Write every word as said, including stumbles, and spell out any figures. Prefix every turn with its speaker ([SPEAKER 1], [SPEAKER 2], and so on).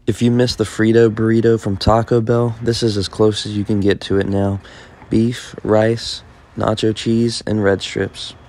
[SPEAKER 1] If you miss the Frito burrito from Taco Bell, this is as close as you can get to it now. Beef, rice, nacho cheese, and red strips.